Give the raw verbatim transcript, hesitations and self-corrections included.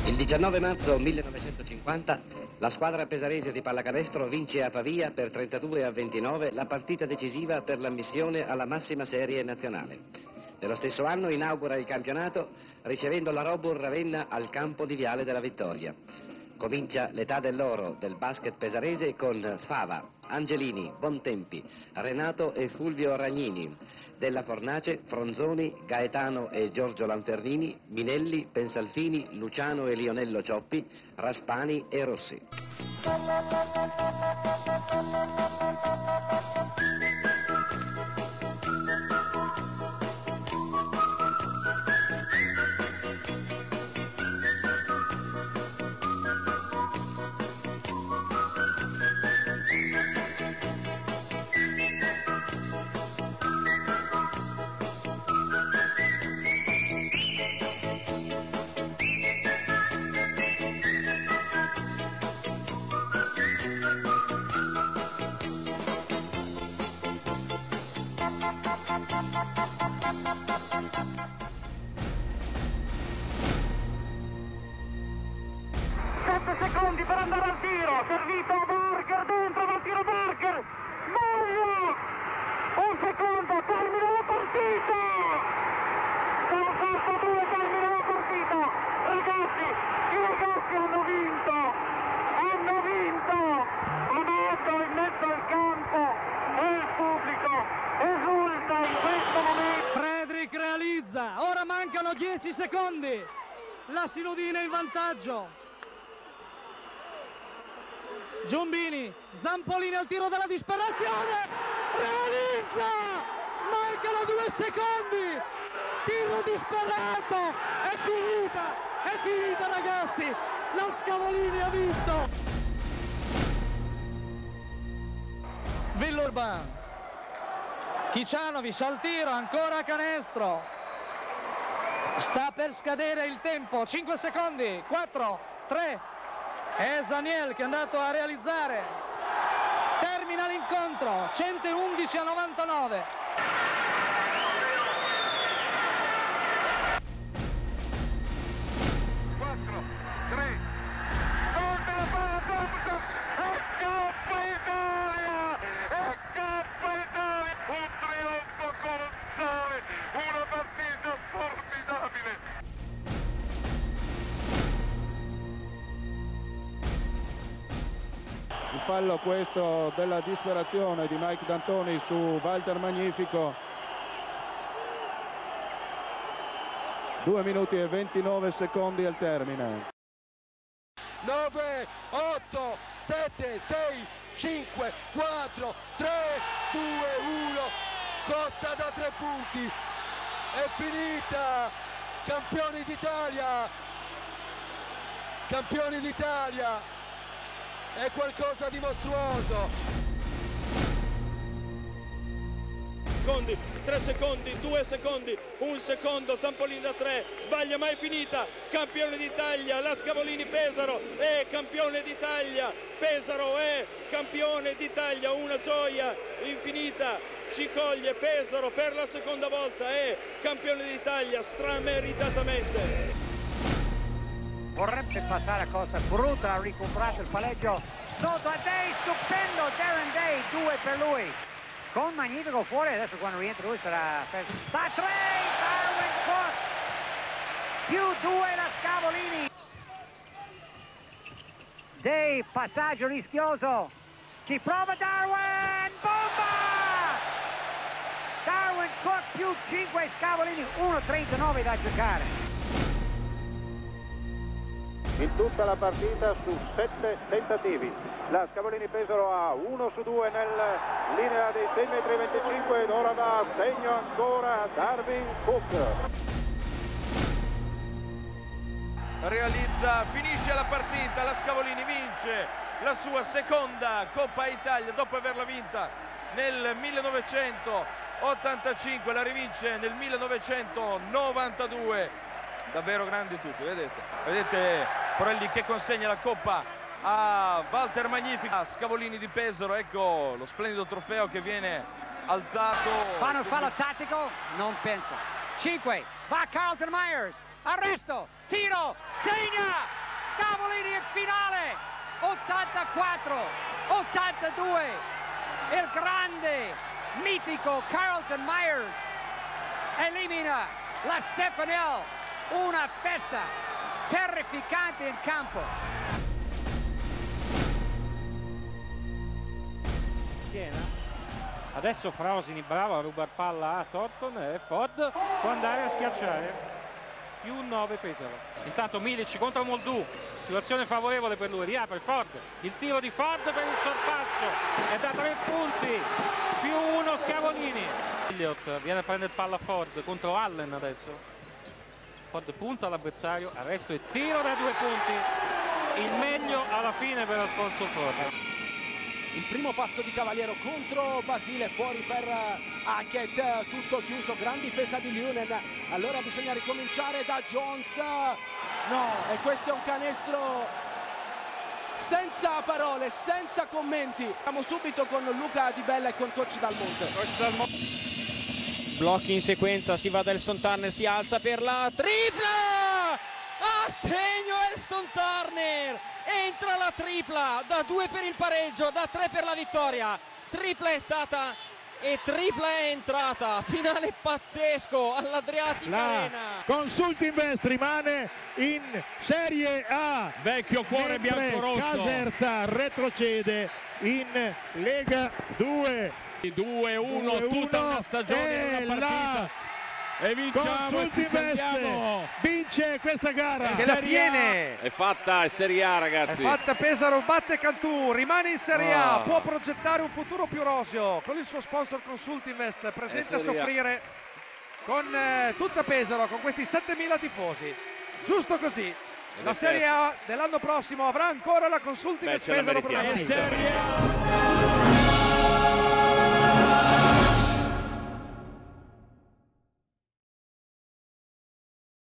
Il diciannove marzo millenovecentocinquanta la squadra pesarese di pallacanestro vince a Pavia per trentadue a ventinove la partita decisiva per l'ammissione alla massima serie nazionale. Nello stesso anno inaugura il campionato ricevendo la Robur Ravenna al campo di Viale della Vittoria. Comincia l'età dell'oro del basket pesarese con Fava, Angelini, Bontempi, Renato e Fulvio Ragnini, Della Fornace, Fronzoni, Gaetano e Giorgio Lanfernini, Minelli, Pensalfini, Luciano e Lionello Cioppi, Raspani e Rossi. sette secondi per andare al tiro, servito a Barker, dentro dal tiro Barker, Mario, un secondo, termina la partita, dal quarantadue termina la partita, ragazzi, i ragazzi hanno vinto, hanno vinto, Ronaldo in mezzo al campo e il pubblico esulta in questo momento. Frederick realizza, ora mancano dieci secondi, la Sinodina in vantaggio. Giombini, Zampolini al tiro della disperazione, realizza, mancano due secondi, tiro disperato, è finita, è finita ragazzi, la Scavolini ha vinto. Villurban, Kicanovic al tiro, ancora canestro, sta per scadere il tempo, cinque secondi, quattro, tre, è Zaniel che è andato a realizzare, termina l'incontro, centoundici a novantanove. quattro, tre, sorte la palla, Thompson, e Coppa Italia, e Coppa Italia, un trionfo colossale, una partita formidabile. Il fallo questo della disperazione di Mike D'Antoni su Walter Magnifico. due minuti e ventinove secondi al termine. nove, otto, sette, sei, cinque, quattro, tre, due, uno. Costa da tre punti. È finita. Campioni d'Italia. Campioni d'Italia. È qualcosa di mostruoso. Secondi, tre secondi, due secondi, un secondo, Zampolini da tre, sbaglia, ma è finita. Campione d'Italia, la Scavolini Pesaro è campione d'Italia, Pesaro è campione d'Italia, una gioia infinita, ci coglie Pesaro per la seconda volta, è campione d'Italia strameritatamente. Vorrebbe passare a Costa Brutta, ha recuperato il palleggio sotto a Day, stupendo Darren Day, due per lui, con Magnifico fuori, adesso quando rientra lui sarà da tre, Darwin Cook, più due la Scavolini. Day, passaggio rischioso, ci prova Darwin, bomba! Darwin Cook più cinque Scavolini, uno trentanove da giocare. In tutta la partita su sette tentativi. La Scavolini Pesaro ha uno su due nella linea dei sei metri e venticinque ed ora da segno ancora Darwin Cook. Realizza, finisce la partita, la Scavolini vince la sua seconda Coppa Italia dopo averla vinta nel millenovecentottantacinque, la rivince nel millenovecentonovantadue. Davvero grandi tutti, vedete? Vedete Porelli che consegna la Coppa a Walter Magnifico, Scavolini di Pesaro, ecco lo splendido trofeo che viene alzato. Fanno il fallo tattico? Non penso. cinque, va Carlton Myers, arresto, tiro, segna! Scavolini in finale, ottantaquattro ottantadue, il grande, mitico Carlton Myers elimina la Stefanel, una festa terrificante in campo. Siena. Adesso Frausini bravo a rubar palla a Thornton e Ford può andare a schiacciare. Più nove Pesaro. Intanto Milic contro Moldù, situazione favorevole per lui, riapre Ford, il tiro di Ford per il sorpasso, è da tre punti, più uno Scavolini. Elliott viene a prendere palla Ford contro Allen adesso. Ford punta all'avversario, arresto e tiro da due punti. Il meglio alla fine per Alfonso Ford. Il primo passo di Cavaliero contro Basile, fuori per Hackett, tutto chiuso, gran difesa di Lunen. Allora bisogna ricominciare da Jones. No, e questo è un canestro senza parole, senza commenti. Siamo subito con Luca Di Bella e con Coach Dalmonte. Coach Dalmonte. Blocchi in sequenza, si va da Elston Turner, si alza per la tripla! A segno Elston Turner! Entra la tripla, da due per il pareggio, da tre per la vittoria. Tripla è stata e tripla è entrata. Finale pazzesco all'Adriatic Arena. Consultinvest rimane in Serie A. Vecchio cuore biancorosso. Caserta retrocede in Lega due. due uno, tutta una stagione, e una partita. E vinciamo e ci sentiamo. Vince questa gara che la tiene, è fatta, è Serie A ragazzi, è fatta. Pesaro batte Cantù, rimane in Serie A, ah. può progettare un futuro più roseo con il suo sponsor Consultinvest, presente a soffrire con eh, tutta Pesaro, con questi settemila tifosi, giusto così. La Serie A dell'anno prossimo avrà ancora la Consultinvest Pesaro. Serie A.